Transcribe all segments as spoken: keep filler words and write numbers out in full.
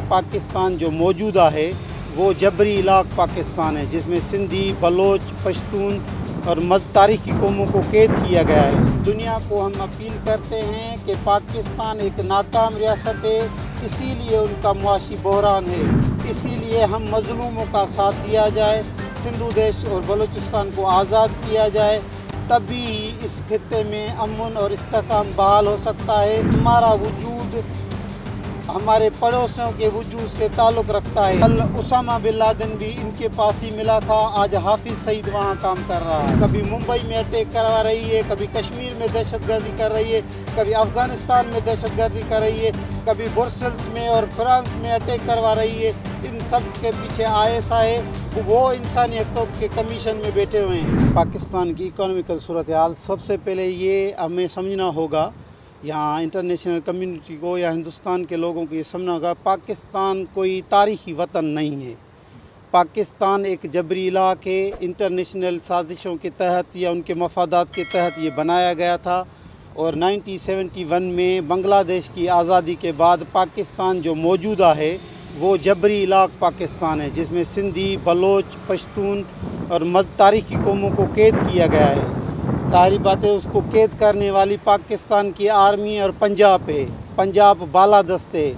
पाकिस्तान जो मौजूदा है वो जबरी इलाक़ पाकिस्तान है, जिसमें सिंधी, बलोच, पश्तून और मज़ तारीख़ी कौमों को कैद किया गया है। दुनिया को हम अपील करते हैं कि पाकिस्तान एक नाकाम रियासत है, इसीलिए उनका मुआशी बहरान है। इसीलिए हम मज़लूमों का साथ दिया जाए, सिंधु देश और बलूचिस्तान को आज़ाद किया जाए, तभी इस खित्ते में अमन और इस्तेहकाम बहाल हो सकता है। हमारा वजूद हमारे पड़ोसियों के वजूद से ताल्लुक़ रखता है। कल उसामा बिन लादेन भी इनके पास ही मिला था, आज हाफिज़ सईद वहाँ काम कर रहा है। कभी मुंबई में अटैक करवा रही है, कभी कश्मीर में दहशतगर्दी कर रही है, कभी अफ़गानिस्तान में दहशतगर्दी कर रही है, कभी ब्रसेल्स में और फ्रांस में अटैक करवा रही है। इन सब के पीछे आई एस आई है, वो इंसानी हक़ों के कमीशन में बैठे हुए हैं। पाकिस्तान की इकोनॉमिकल सूरत हाल, सबसे पहले ये हमें समझना होगा, यहाँ इंटरनेशनल कम्युनिटी को या हिंदुस्तान के लोगों को ये समझना होगा, पाकिस्तान कोई तारीख़ी वतन नहीं है। पाकिस्तान एक जबरी इलाक़ है, इंटरनेशनल साजिशों के तहत या उनके मफादात के तहत ये बनाया गया था। और नाइनटीन सेवेंटी वन में बांग्लादेश की आज़ादी के बाद पाकिस्तान जो मौजूदा है वो जबरी इलाक़ पाकिस्तान है, जिसमें सिंधी, बलोच, पश्तून और मज़ तारीख़ी कौमों को कैद किया गया है। सारी बातें उसको कैद करने वाली पाकिस्तान की आर्मी और पंजाब है। पंजाब बालादस्त है।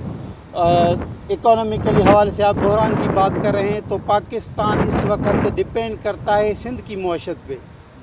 इकोनॉमिकली हवाले से आप बहरान की बात कर रहे हैं तो पाकिस्तान इस वक्त डिपेंड करता है सिंध की मईशत पे।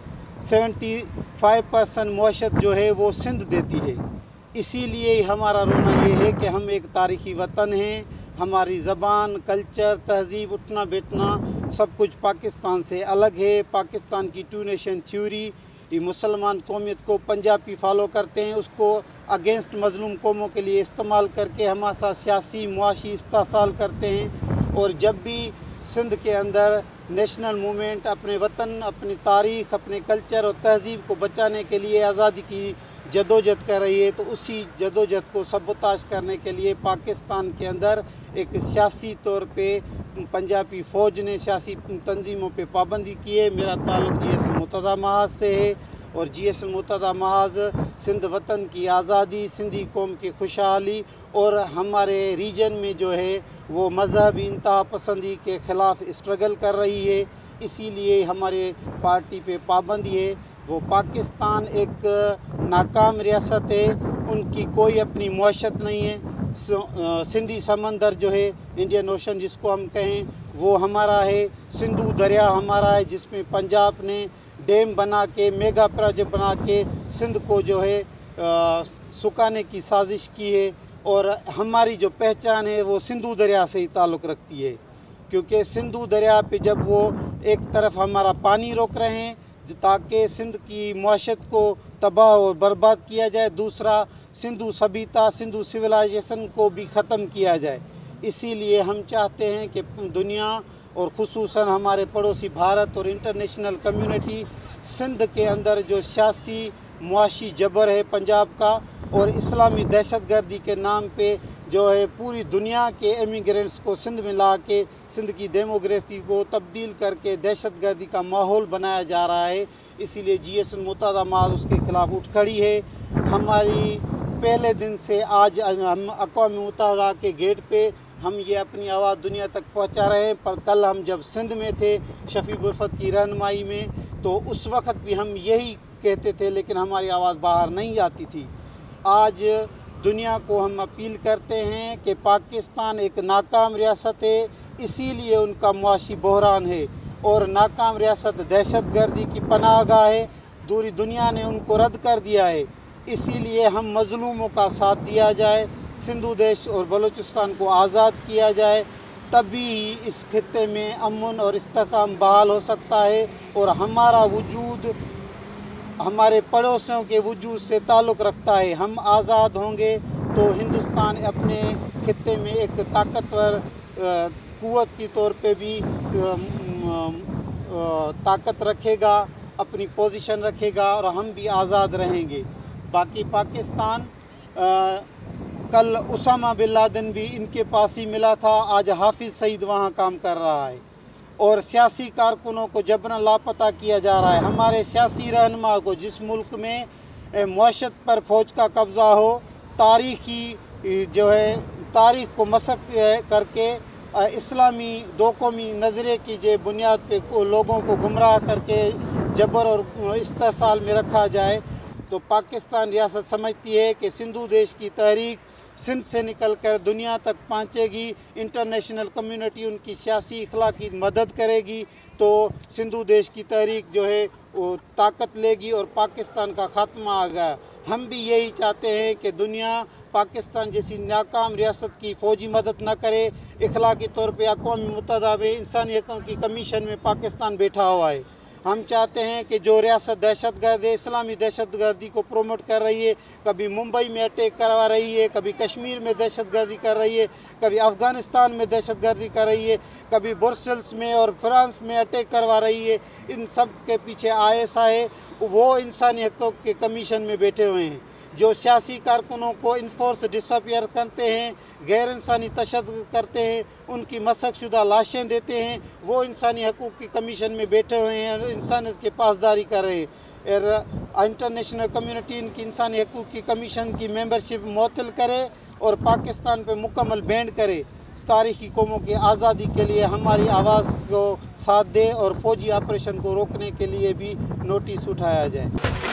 पचहत्तर परसेंट मईशत जो है वो सिंध देती है। इसीलिए हमारा रोना ये है कि हम एक तारीख़ी वतन हैं, हमारी ज़बान, कल्चर, तहज़ीब, उठना बैठना सब कुछ पाकिस्तान से अलग है। पाकिस्तान की टू नेशन थ्योरी ये मुसलमान कौमियत को पंजाबी फॉलो करते हैं, उसको अगेंस्ट मज़लूम कौमों के लिए इस्तेमाल करके हमारे साथ सियासी मुआशी इस्तेसाल करते हैं। और जब भी सिंध के अंदर नेशनल मूवमेंट अपने वतन, अपनी तारीख़, अपने कल्चर और तहज़ीब को बचाने के लिए आज़ादी की जदोजहद कर रही है, तो उसी जदोजहद को सबोताज करने के लिए पाकिस्तान के अंदर एक सियासी तौर पे पंजाबी फ़ौज ने सियासी तंजीमों पे पाबंदी की है। मेरा ताल्लुक़ जी एस एल मुत्तहदा महाज़ से है और जी एस एल मुत्तहदा महाज़ सिंध वतन की आज़ादी, सिंधी कौम की खुशहाली और हमारे रीजन में जो है वो मज़हबी इंतहा पसंदी के ख़िलाफ़ स्ट्रगल कर रही है। इसीलिए हमारे पार्टी पे पाबंदी है। वो पाकिस्तान एक नाकाम रियासत है, उनकी कोई अपनी मईशत नहीं है। सिंधी समंदर जो है, इंडियन ओशन जिसको हम कहें, वो हमारा है। सिंधु दरिया हमारा है, जिसमें पंजाब ने डैम बना के, मेगा प्रोजेक्ट बना के सिंध को जो है आ, सुखाने की साजिश की है। और हमारी जो पहचान है वो सिंधु दरिया से ही ताल्लुक़ रखती है, क्योंकि सिंधु दरिया पे जब वो एक तरफ हमारा पानी रोक रहे हैं ताकि सिंध की मईशत को तबाह और बर्बाद किया जाए, दूसरा सिंधु सभ्यता, सिंधु सिविलाइजेशन को भी ख़त्म किया जाए। इसीलिए हम चाहते हैं कि दुनिया और ख़ुसूसन हमारे पड़ोसी भारत और इंटरनेशनल कम्युनिटी सिंध के अंदर जो सियासी मुआशी जबर है पंजाब का और इस्लामी दहशतगर्दी के नाम पे जो है पूरी दुनिया के एमिग्रेंट्स को सिंध में ला के सिंध की डेमोग्राफी को तब्दील करके दहशतगर्दी का माहौल बनाया जा रहा है। इसीलिए जी एस एल मुत्तहदा महाज़ उसके ख़िलाफ़ उठ खड़ी है। हमारी पहले दिन से आज हम अक़वाम मुत्तहदा के गेट पे हम ये अपनी आवाज़ दुनिया तक पहुंचा रहे हैं। पर कल हम जब सिंध में थे शफ़ी बुरफ़त की रहनुमाई में, तो उस वक़्त भी हम यही कहते थे, लेकिन हमारी आवाज़ बाहर नहीं आती थी। आज दुनिया को हम अपील करते हैं कि पाकिस्तान एक नाकाम रियासत है, इसीलिए उनका मुआशी बहरान है। और नाकाम रियासत दहशतगर्दी की पनाहगाह है, पूरी दुनिया ने उनको रद्द कर दिया है। इसीलिए हम मज़लूमों का साथ दिया जाए, सिंधु देश और बलूचिस्तान को आज़ाद किया जाए, तभी इस खित्ते में अमन और इस्तेहकाम बहाल हो सकता है। और हमारा वजूद हमारे पड़ोसियों के वजूद से ताल्लुक़ रखता है। हम आज़ाद होंगे तो हिंदुस्तान अपने खित्ते में एक ताकतवर क़ुव्वत की तौर पे भी ताकत रखेगा, अपनी पोजीशन रखेगा और हम भी आज़ाद रहेंगे। बाकी पाकिस्तान आ, कल उसामा बिन लादेन भी इनके पास ही मिला था, आज हाफिज़ सईद वहाँ काम कर रहा है। और सियासी कारकुनों को जबरन लापता किया जा रहा है। हमारे सियासी रहनुमा को, जिस मुल्क में मईशत पर फ़ौज का कब्ज़ा हो, तारीख़ी जो है تاریخ کو مسخ کر کے اسلامی دو قومی نظریے کی جو بنیاد پہ لوگوں کو گمراہ کر کے جبر اور استحصال میں رکھا جائے، تو پاکستان ریاست سمجھتی ہے کہ سندھو دیش کی تحریک سندھ سے نکل کر دنیا تک پہنچے گی، انٹرنیشنل کمیونٹی ان کی سیاسی اخلاقی مدد کرے گی، تو سندھو دیش کی تحریک جو ہے وہ طاقت لے گی اور پاکستان کا خاتمہ آ گیا۔ ہم بھی یہی چاہتے ہیں کہ دنیا پاکستان جیسی ناکام ریاست کی فوجی مدد نہ کرے۔ اخلاقی طور پہ اقوام متحدہ میں انسانی حقوق کی کمیشن میں پاکستان بیٹھا ہوا ہے۔ ہم چاہتے ہیں کہ جو ریاست دہشت گرد ہے، اسلامی دہشت گردی کو پروموٹ کر رہی ہے، کبھی ممبئی میں اٹیک کروا رہی ہے، کبھی کشمیر میں دہشت گردی کر رہی ہے، کبھی افغانستان میں دہشت گردی کر رہی ہے، کبھی برسلس میں اور فرانس میں اٹیک کروا رہی ہے، ان سب کے پیچھے آئی ایس آئی ہے، وہ انسانی حقوق کے کمیشن میں بیٹھے ہوئے ہیں۔ جو سیاسی کارکنوں کو انفورس ڈس اپیئر کرتے ہیں، غیر انسانی تشدد کرتے ہیں، ان کی مسخ شدہ لاشیں دیتے ہیں، وہ انسانی حقوق کی کمیشن میں بیٹھے ہوئے ہیں اور انسانیت کی پاسداری کر رہے ہیں۔ اور انٹرنیشنل کمیونٹی ان کی انسانی حقوق کی کمیشن کی ممبرشپ معطل کرے اور پاکستان پہ مکمل بینڈ کرے۔ تاریخی قوموں کی آزادی کے لیے ہماری آواز کو ساتھ دے اور فوجی آپریشن کو روکنے کے لیے بھی نوٹس اٹھایا جائے۔